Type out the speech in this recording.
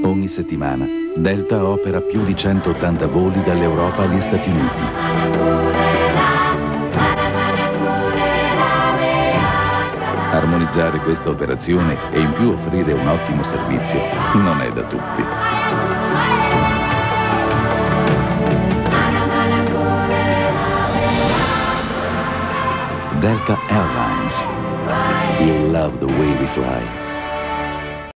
Ogni settimana Delta opera più di 180 voli dall'Europa agli Stati Uniti. Armonizzare questa operazione e in più offrire un ottimo servizio non è da tutti. Delta Airlines. You love the way we fly.